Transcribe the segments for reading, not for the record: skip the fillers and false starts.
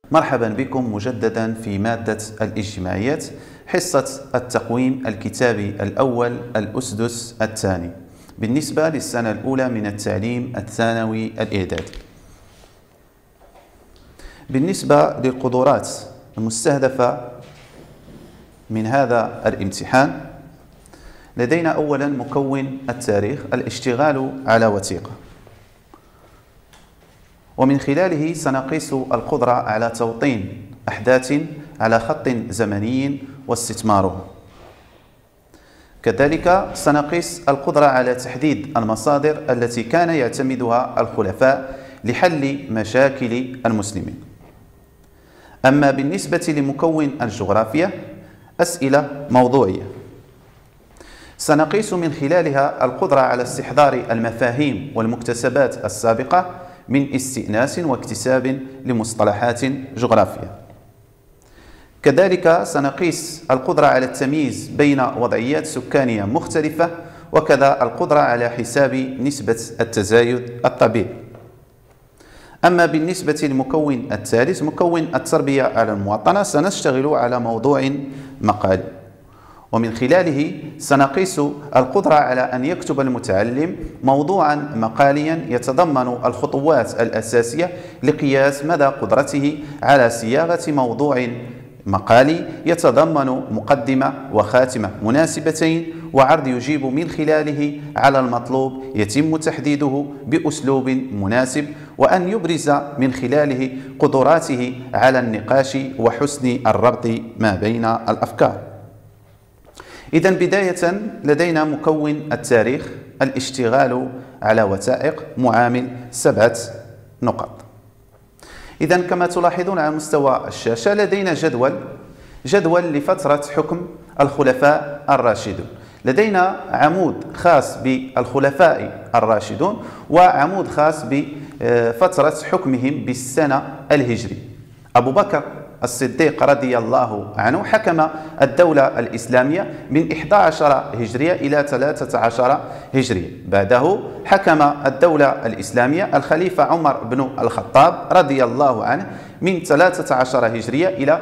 مرحبا بكم مجددا في مادة الاجتماعيات، حصة التقويم الكتابي الأول الأسدس الثاني بالنسبة للسنة الأولى من التعليم الثانوي الإعدادي. بالنسبة للقدرات المستهدفة من هذا الامتحان، لدينا أولا مكون التاريخ، الاشتغال على وثيقة، ومن خلاله سنقيس القدرة على توطين أحداث على خط زمني واستثماره. كذلك سنقيس القدرة على تحديد المصادر التي كان يعتمدها الخلفاء لحل مشاكل المسلمين. أما بالنسبة لمكون الجغرافيا، أسئلة موضوعية سنقيس من خلالها القدرة على استحضار المفاهيم والمكتسبات السابقة من استئناس واكتساب لمصطلحات جغرافية. كذلك سنقيس القدرة على التمييز بين وضعيات سكانية مختلفة، وكذا القدرة على حساب نسبة التزايد الطبيعي. أما بالنسبة للمكون الثالث، مكون التربية على المواطنة، سنشتغل على موضوع مقالي، ومن خلاله سنقيس القدرة على أن يكتب المتعلم موضوعا مقاليا يتضمن الخطوات الأساسية لقياس مدى قدرته على صياغة موضوع مقالي يتضمن مقدمة وخاتمة مناسبتين، وعرض يجيب من خلاله على المطلوب يتم تحديده بأسلوب مناسب، وأن يبرز من خلاله قدراته على النقاش وحسن الربط ما بين الأفكار. إذن بداية لدينا مكون التاريخ، الاشتغال على وثائق، معامل 7 نقاط. إذن كما تلاحظون على مستوى الشاشة لدينا جدول لفترة حكم الخلفاء الراشدون. لدينا عمود خاص بالخلفاء الراشدون وعمود خاص بفترة حكمهم بالسنة الهجري. أبو بكر الصديق رضي الله عنه حكم الدولة الإسلامية من 11 هجرية إلى 13 هجرية. بعده حكم الدولة الإسلامية الخليفة عمر بن الخطاب رضي الله عنه من 13 هجرية إلى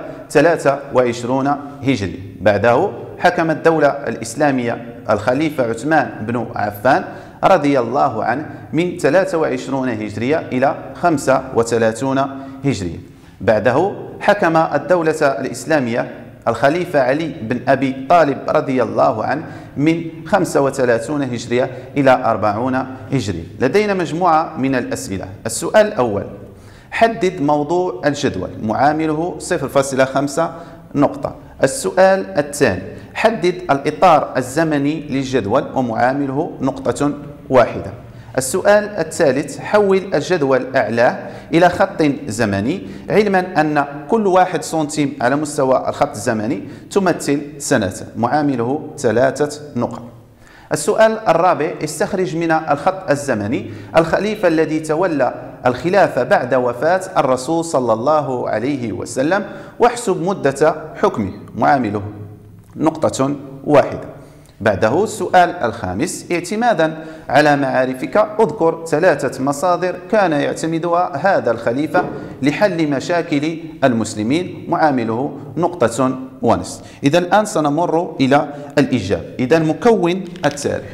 23 هجرية. بعده حكم الدولة الإسلامية الخليفة عثمان بن عفان رضي الله عنه من 23 هجرية إلى 35 هجرية. بعده حكم الدولة الإسلامية الخليفة علي بن أبي طالب رضي الله عنه من 35 هجرية إلى 40 هجرية. لدينا مجموعة من الأسئلة. السؤال الأول: حدد موضوع الجدول، معامله 0.5 نقطة. السؤال الثاني: حدد الإطار الزمني للجدول، ومعامله نقطة واحدة. السؤال الثالث: حول الجدول أعلاه إلى خط زمني، علما أن كل 1 سنتيم على مستوى الخط الزمني تمثل سنة، معامله 3 نقط. السؤال الرابع: استخرج من الخط الزمني الخليفة الذي تولى الخلافة بعد وفاة الرسول صلى الله عليه وسلم، واحسب مدة حكمه، معامله نقطة واحدة. بعده السؤال الخامس: اعتمادا على معارفك اذكر 3 مصادر كان يعتمدها هذا الخليفة لحل مشاكل المسلمين، معامله نقطة ونصف. إذا الآن سنمر إلى الإجابة. إذا مكون التاريخ،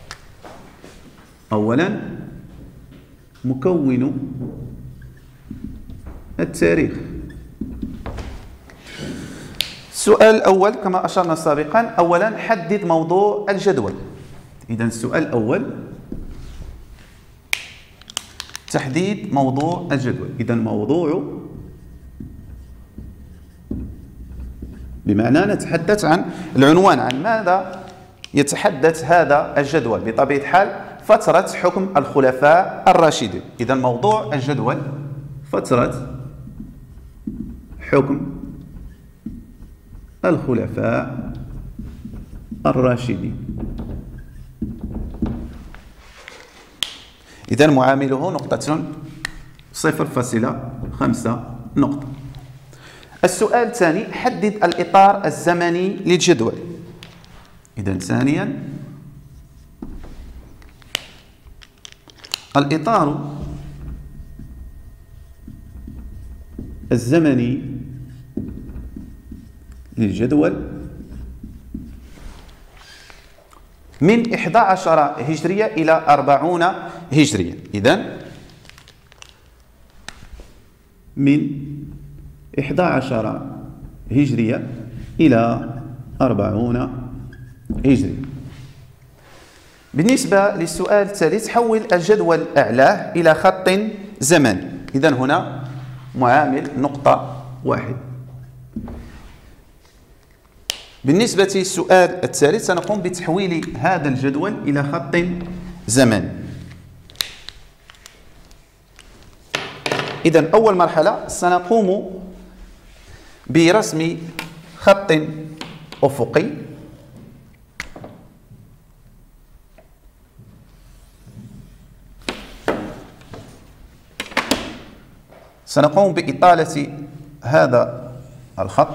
أولا مكون التاريخ. السؤال الأول كما أشرنا سابقا، أولا حدد موضوع الجدول. إذا السؤال الأول تحديد موضوع الجدول. إذا موضوع بمعنى نتحدث عن العنوان، عن ماذا يتحدث هذا الجدول. بطبيعة الحال فترة حكم الخلفاء الراشدين. إذا موضوع الجدول فترة حكم الخلفاء الراشدين. إذا معامله نقطة 0.5 نقطة. السؤال الثاني: حدد الإطار الزمني للجدول. إذا ثانيا الإطار الزمني للجدول من 11 هجرية إلى 40 هجرية. إذن من 11 هجرية إلى 40 هجرية. بالنسبة للسؤال الثالث، حول الجدول أعلاه إلى خط زمني. إذن هنا معامل نقطة واحد. بالنسبة للسؤال الثالث سنقوم بتحويل هذا الجدول إلى خط زمني. إذن أول مرحلة سنقوم برسم خط أفقي سنقوم بإطالة هذا الخط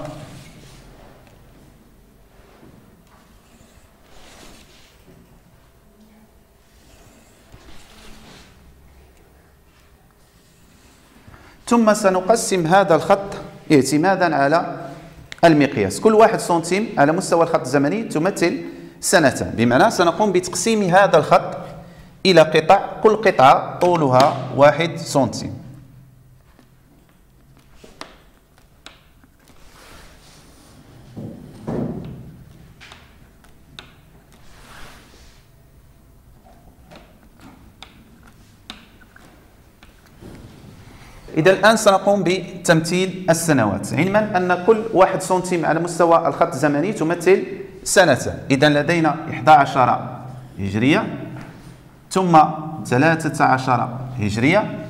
ثم سنقسم هذا الخط اعتمادا على المقياس. كل 1 سنتيم على مستوى الخط الزمني تمثل سنة، بمعنى سنقوم بتقسيم هذا الخط إلى قطع، كل قطعة طولها 1 سنتيم. إذا الآن سنقوم بتمثيل السنوات، علما أن كل 1 سنتيم على مستوى الخط الزمني تمثل سنة. إذا لدينا 11 هجرية، ثم 13 هجرية،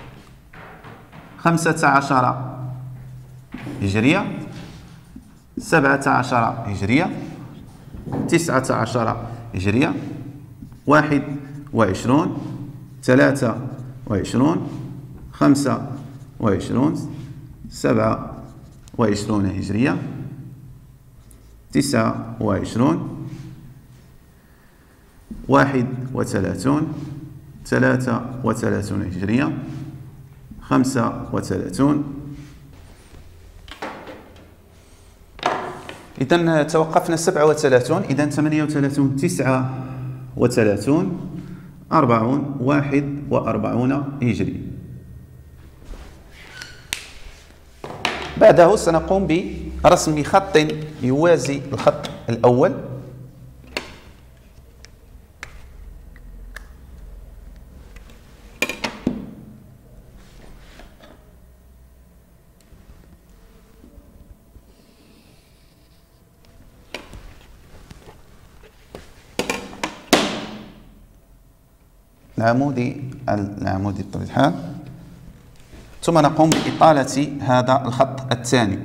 15 هجرية، 17 هجرية، 19 هجرية، 21، 23، 25، 27 هجرية، 29، 31، 33 هجرية، 35. إذن توقفنا 37. إذن 38، 39، 40، 41 هجري. بعده سنقوم برسم خط يوازي الخط الأول. العمودي بطبيعة الحال، ثم نقوم بإطالة هذا الخط الثاني.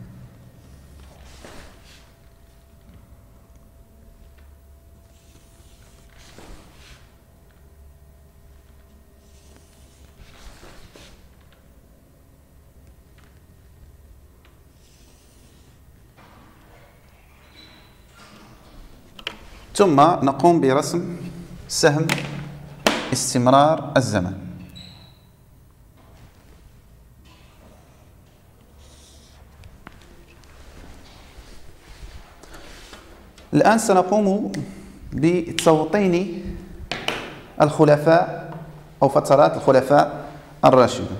ثم نقوم برسم سهم استمرار الزمن. الآن سنقوم بتوطين الخلفاء أو فترات الخلفاء الراشدون.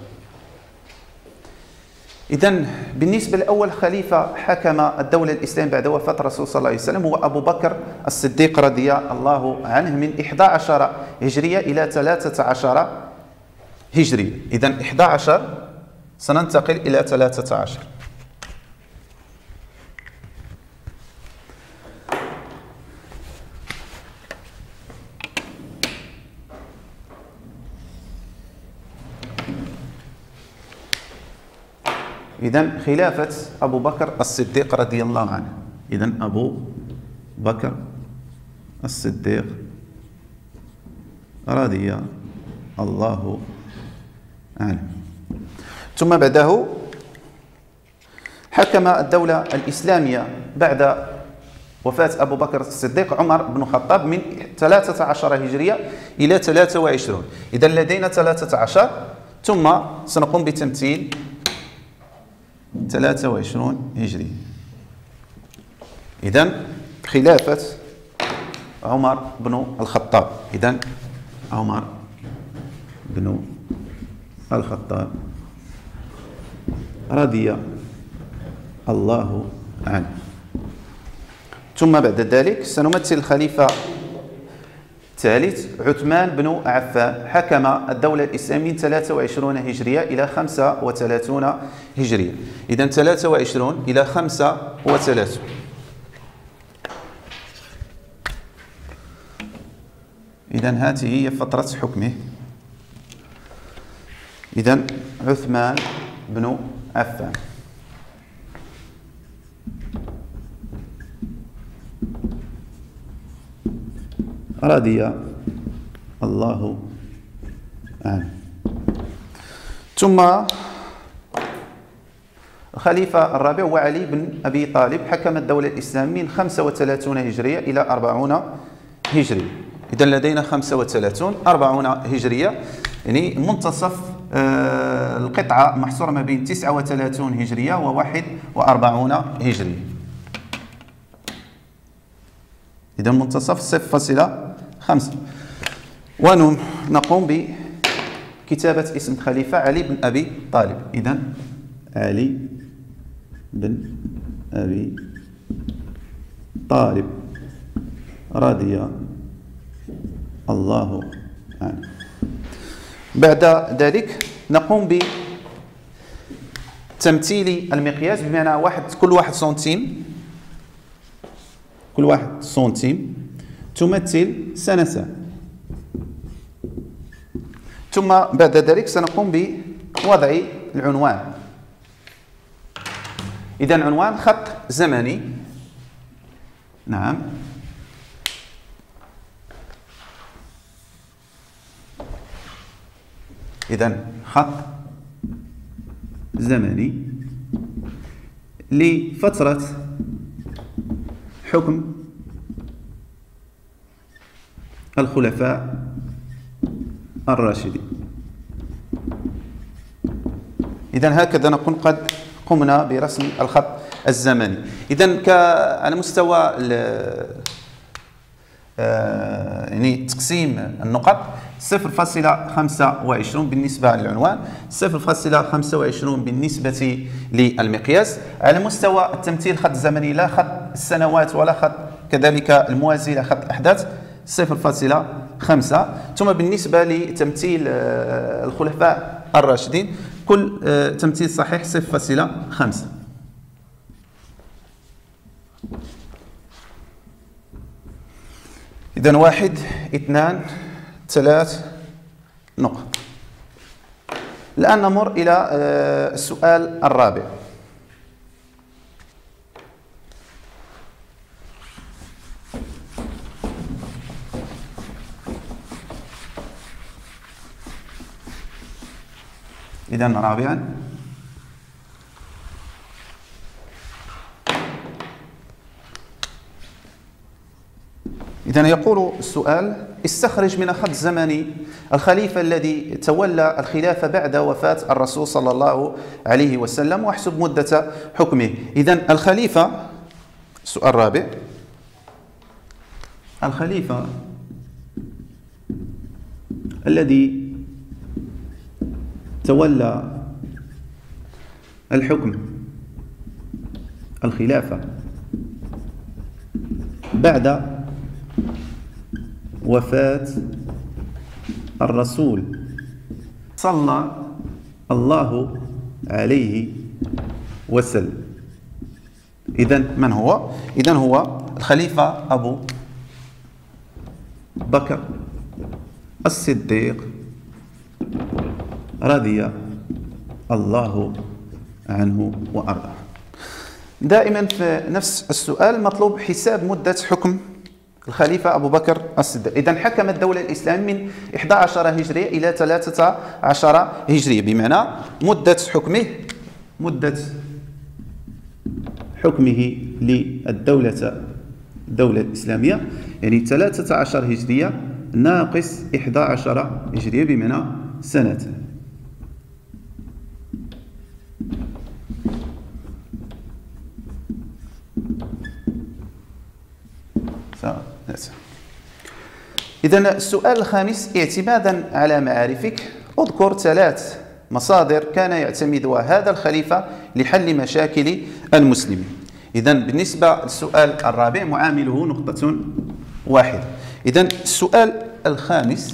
إذن بالنسبة لأول خليفة حكم الدولة الإسلامية بعد وفاة الرسول صلى الله عليه وسلم هو أبو بكر الصديق رضي الله عنه، من 11 هجرية إلى 13 هجرية. إذن 11 سننتقل إلى 13. إذن خلافة أبو بكر الصديق رضي الله عنه. إذن أبو بكر الصديق رضي الله عنه. ثم بعده حكم الدولة الإسلامية بعد وفاة أبو بكر الصديق عمر بن الخطاب من 13 هجرية إلى 23. إذن لدينا 13، ثم سنقوم بتمثيل 23 هجرية. إذن خلافة عمر بن الخطاب. إذن عمر بن الخطاب رضي الله عنه. ثم بعد ذلك سنمثل الخليفة الثالث عثمان بن عفان. حكم الدولة الإسلامية من 23 هجرية إلى 35 هجرية. إذن 23 إلى 35. إذن هذه هي فترة حكمه. إذن عثمان بن عفان رضي الله عنه. ثم الخليفة الرابع هو علي بن أبي طالب. حكم الدولة الإسلامية من 35 هجرية إلى 40 هجرية. إذن لدينا 35 40 هجرية، يعني منتصف القطعة محصورة ما بين 39 هجرية و 41 هجرية. إذن منتصف 0.5. ونقوم بكتابة اسم الخليفة علي بن أبي طالب. إذن علي بن أبي طالب رضي الله عنه. بعد ذلك نقوم بتمثيل المقياس، بمعنى كل واحد سنتيم تمثل سنتان. ثم بعد ذلك سنقوم بوضع العنوان. إذن عنوان خط زمني. نعم. إذن خط زمني لفترة حكم الخلفاء الراشدين. إذن هكذا نكون قد قمنا برسم الخط الزمني. إذن على مستوى يعني تقسيم النقط 0.25 بالنسبة للعنوان، 0.25 بالنسبة للمقياس. على مستوى التمثيل خط زمني لا خط السنوات ولا خط كذلك الموازي لخط الأحداث 0.5. ثم بالنسبة لتمثيل الخلفاء الراشدين كل تمثيل صحيح 0.5. إذن 1 2 3 نقط. الآن نمر إلى السؤال الرابع. إذن رابعا إذن يقول السؤال: استخرج من الخط الزمني الخليفة الذي تولى الخلافة بعد وفاة الرسول صلى الله عليه وسلم واحسب مدة حكمه. إذن الخليفة، السؤال الرابع، الخليفة الذي تولى الحكم الخلافة بعد وفاة الرسول صلى الله عليه وسلم. إذن من هو؟ إذن هو الخليفة أبو بكر الصديق رضي الله عنه وأرضاه. دائما في نفس السؤال مطلوب حساب مدة حكم الخليفة أبو بكر الصديق. إذن حكم الدولة الإسلامية من 11 هجرية إلى 13 هجرية، بمعنى مدة حكمه للدولة الإسلامية يعني 13 هجرية ناقص 11 هجرية، بمعنى سنتين. إذن السؤال الخامس: اعتمادا على معارفك اذكر 3 مصادر كان يعتمدها هذا الخليفة لحل مشاكل المسلمين. إذن بالنسبة للسؤال الرابع معامله نقطة واحدة. إذن السؤال الخامس: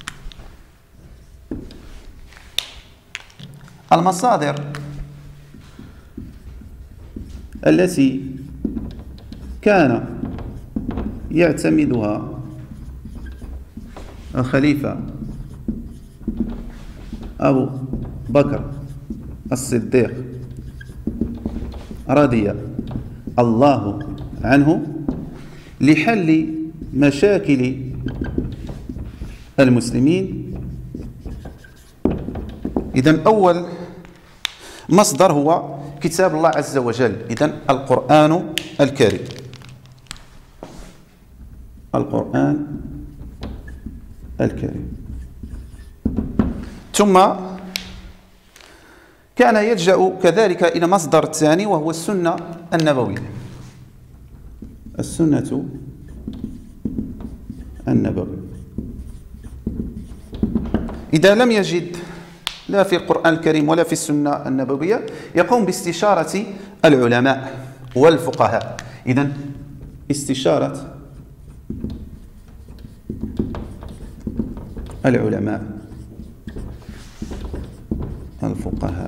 المصادر التي كان يعتمدها الخليفة أبو بكر الصديق رضي الله عنه لحل مشاكل المسلمين. إذن أول مصدر هو كتاب الله عز وجل، إذن القرآن الكريم. القرآن الكريم. ثم كان يلجأ كذلك إلى مصدر ثاني وهو السنة النبوية. السنة النبوية. إذا لم يجد لا في القرآن الكريم ولا في السنة النبوية يقوم باستشارة العلماء والفقهاء. إذن استشارة العلماء الفقهاء.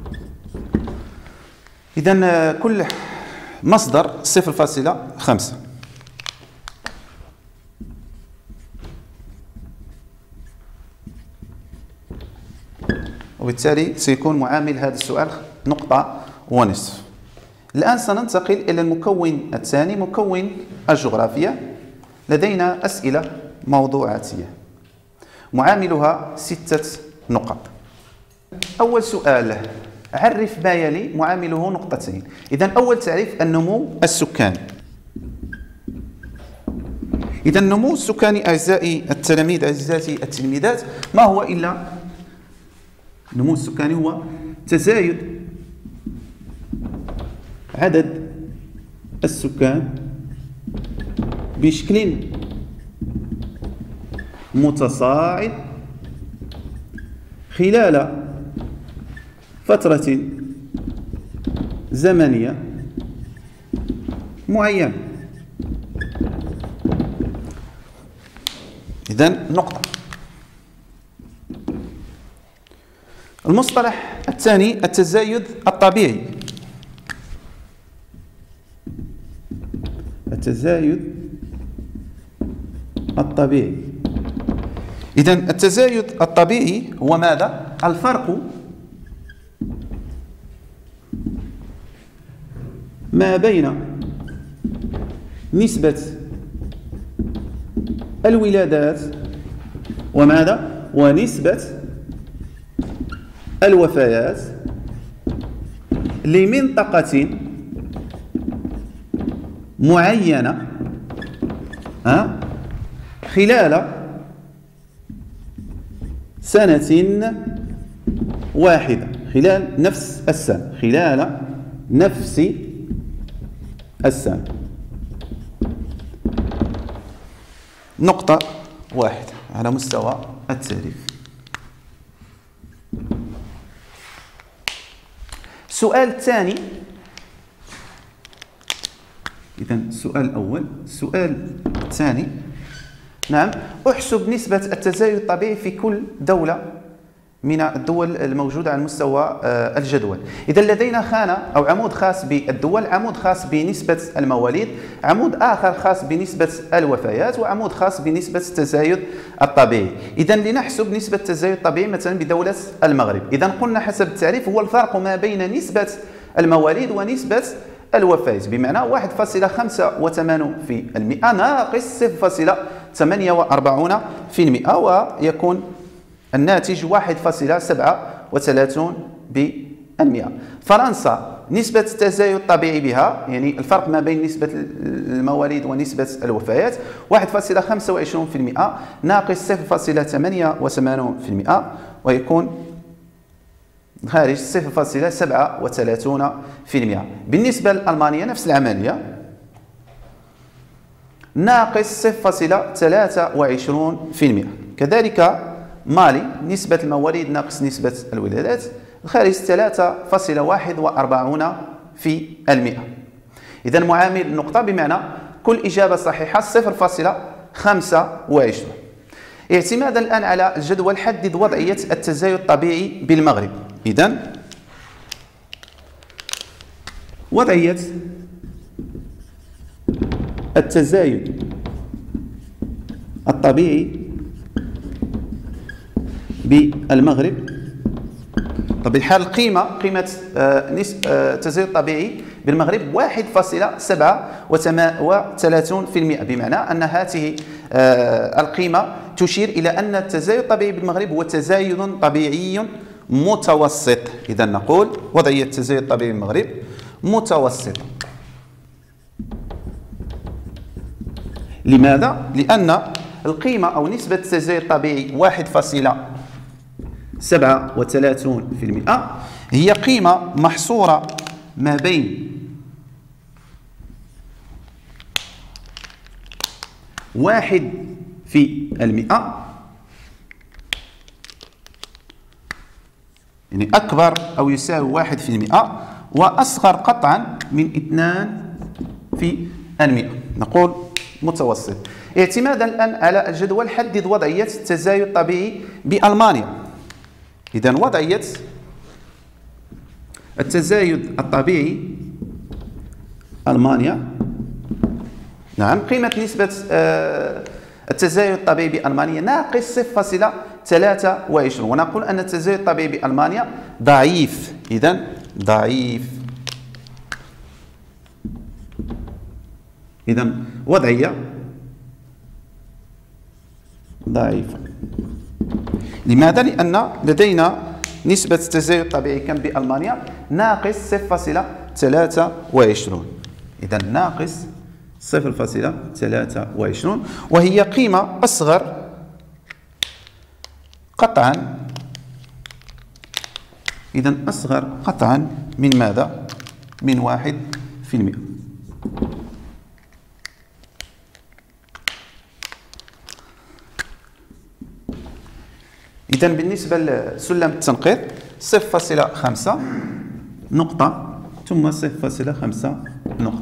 إذن كل مصدر 0.5. وبالتالي سيكون معامل هذا السؤال 1.5. الآن سننتقل إلى المكون الثاني، مكون الجغرافيا. لدينا أسئلة موضوعاتية معاملها 6 نقط. أول سؤال: عرف ما يلي، معامله 2. إذن أول تعريف: النمو السكاني. إذن النمو السكاني أعزائي التلاميذ أعزائي التلميذات ما هو إلا النمو السكاني هو تزايد عدد السكان بشكل متصاعد خلال فترة زمنية معينة. إذن نقطة. المصطلح الثاني: التزايد الطبيعي. التزايد الطبيعي. إذن التزايد الطبيعي هو ماذا؟ الفرق ما بين نسبة الولادات وماذا؟ ونسبة الوفيات لمنطقة معينة خلال سنة واحدة، خلال نفس السنة، خلال نفس السنة. 1 على مستوى التعريف. السؤال الثاني. إذن السؤال الأول. السؤال الثاني: نعم، احسب نسبة التزايد الطبيعي في كل دولة من الدول الموجودة على مستوى الجدول. إذا لدينا خانة أو عمود خاص بالدول، عمود خاص بنسبة المواليد، عمود آخر خاص بنسبة الوفيات، وعمود خاص بنسبة التزايد الطبيعي. إذا لنحسب نسبة التزايد الطبيعي مثلا بدولة المغرب. إذا قلنا حسب التعريف هو الفرق ما بين نسبة المواليد ونسبة الوفيات، بمعنى 1.85% ناقص 0.48%، ويكون الناتج 1.37%. فرنسا نسبة التزايد الطبيعي بها، يعني الفرق ما بين نسبة المواليد ونسبة الوفيات، 1.25% ناقص 0.88%، ويكون خارج 0.37%. بالنسبة لألمانيا نفس العملية، ناقص 0.23%. كذلك مالي نسبة المواليد ناقص نسبة الولادات، الخارج 3.41%. إذا معامل النقطة بمعنى كل إجابة صحيحة 0.25. اعتمادا الآن على الجدول حدد وضعية التزايد الطبيعي بالمغرب. إذا وضعية التزايد الطبيعي بالمغرب، طب الحال قيمة التزايد الطبيعي بالمغرب 1.37%، بمعنى أن هذه القيمة تشير إلى أن التزايد الطبيعي بالمغرب هو تزايد طبيعي متوسط. إذا نقول وضعية التزايد الطبيعي بالمغرب متوسطة. لماذا؟ لأن القيمة أو نسبة التزايد الطبيعي 1.37% هي قيمة محصورة ما بين 1%، يعني أكبر أو يساوي 1%، وأصغر قطعا من 2%. نقول متوسط. اعتمادا الآن على الجدول حدد وضعية التزايد الطبيعي بألمانيا. إذا وضعية التزايد الطبيعي ألمانيا، نعم، قيمة نسبة التزايد الطبيعي بألمانيا ناقص 0.23، ونقول أن التزايد الطبيعي بألمانيا ضعيف. إذا ضعيف. إذا وضعية ضعيفة. لماذا؟ لأن لدينا نسبة التزايد الطبيعي كم بألمانيا ناقص 0.23. إذا ناقص 0.23، وهي قيمة أصغر قطعا. إذا أصغر قطعا من ماذا؟ من 1%. إذا بالنسبة لسلم التنقيط 0.5 نقطة ثم 0.5 نقطة.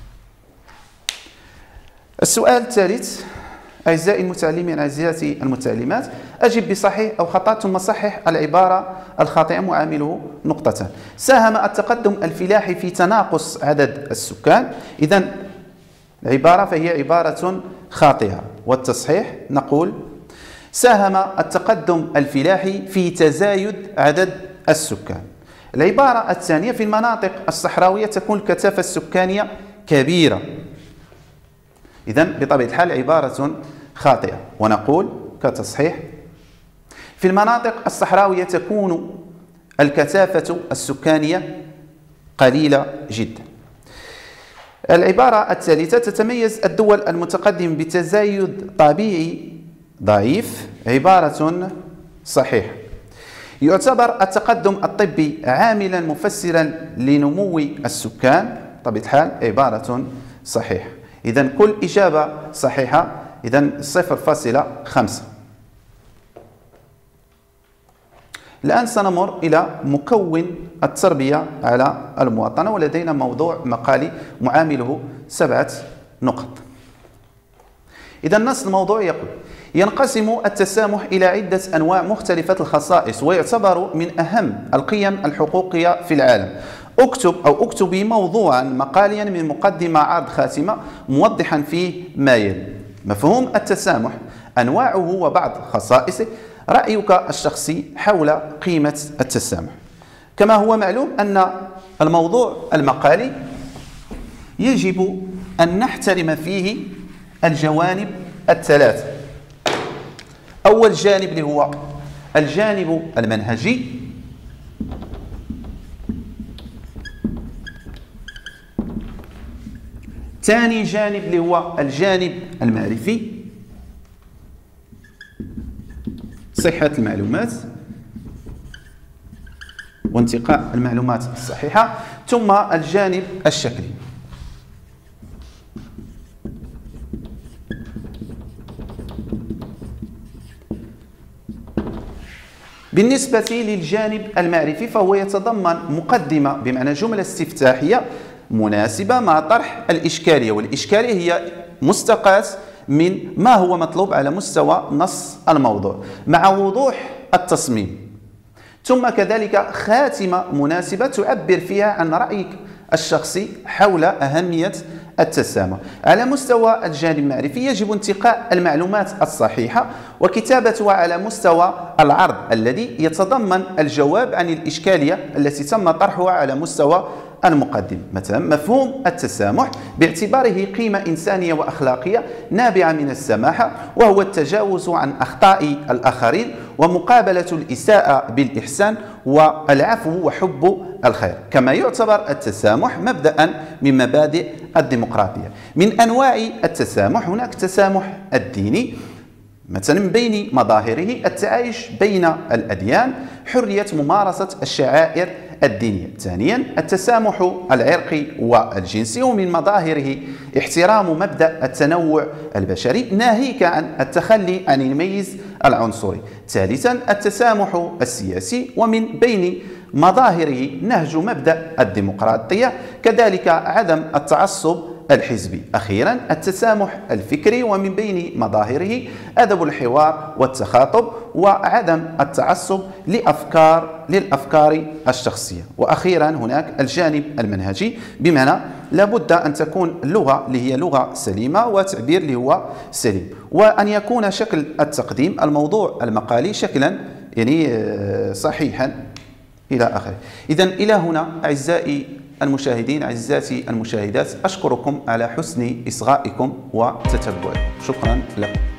السؤال الثالث: أعزائي المتعلمين أعزائي المتعلمات، أجب بصحيح أو خطأ ثم صحح العبارة الخاطئة معامله نقطتان. ساهم التقدم الفلاحي في تناقص عدد السكان. إذا العبارة فهي عبارة خاطئة، والتصحيح نقول ساهم التقدم الفلاحي في تزايد عدد السكان. العبارة الثانية: في المناطق الصحراوية تكون الكثافة السكانية كبيرة. إذن بطبيعة الحال عبارة خاطئة، ونقول كتصحيح: في المناطق الصحراوية تكون الكثافة السكانية قليلة جدا. العبارة الثالثة: تتميز الدول المتقدمة بتزايد طبيعي ضعيف. عبارة صحيحة. يعتبر التقدم الطبي عاملا مفسرا لنمو السكان. بطبيعة الحال عبارة صحيحة. إذن كل إجابة صحيحة. إذن 0.5. الآن سنمر إلى مكون التربية على المواطنة، ولدينا موضوع مقالي معامله 7 نقط. إذا نص الموضوع يقول: ينقسم التسامح إلى عدة أنواع مختلفة الخصائص، ويعتبر من أهم القيم الحقوقية في العالم. اكتبي موضوعا مقاليا من مقدمة عرض خاتمة موضحا فيه ما يلي: مفهوم التسامح، أنواعه وبعض خصائصه، رأيك الشخصي حول قيمة التسامح. كما هو معلوم أن الموضوع المقالي يجب أن نحترم فيه الجوانب الثلاثة. أول جانب اللي هو الجانب المنهجي، ثاني جانب اللي هو الجانب المعرفي، صحة المعلومات وانتقاء المعلومات الصحيحة، ثم الجانب الشكلي. بالنسبة للجانب المعرفي فهو يتضمن مقدمة بمعنى جملة استفتاحية مناسبة مع طرح الإشكالية، والإشكالية هي مستقاة من ما هو مطلوب على مستوى نص الموضوع مع وضوح التصميم. ثم كذلك خاتمة مناسبة تعبر فيها عن رأيك الشخصي حول أهمية التسامح. على مستوى الجانب المعرفي يجب انتقاء المعلومات الصحيحة وكتابتها على مستوى العرض الذي يتضمن الجواب عن الإشكالية التي تم طرحها على مستوى المقدم. مثلا مفهوم التسامح باعتباره قيمة إنسانية وأخلاقية نابعة من السماحة، وهو التجاوز عن أخطاء الآخرين ومقابلة الإساءة بالإحسان والعفو وحب الخير. كما يعتبر التسامح مبدأ من مبادئ الديمقراطية. من أنواع التسامح هناك التسامح الديني، مثلا من بين مظاهره التعايش بين الأديان، حرية ممارسة الشعائر الدينية. ثانيا التسامح العرقي والجنسي، ومن مظاهره احترام مبدأ التنوع البشري ناهيك عن التخلي عن الميز العنصري. ثالثا التسامح السياسي، ومن بين مظاهره نهج مبدأ الديمقراطية، كذلك عدم التعصب الحزبي. أخيرا التسامح الفكري، ومن بين مظاهره أدب الحوار والتخاطب وعدم التعصب للأفكار الشخصية. وأخيرا هناك الجانب المنهجي، بمعنى لابد أن تكون اللغة اللي هي لغة سليمة وتعبير اللي هو سليم، وأن يكون شكل التقديم الموضوع المقالي شكلا صحيحا إلى آخره. إذن إلى هنا أعزائي المشاهدين، أعزائي المشاهدات، أشكركم على حسن إصغائكم وتتبعكم. شكرا لكم.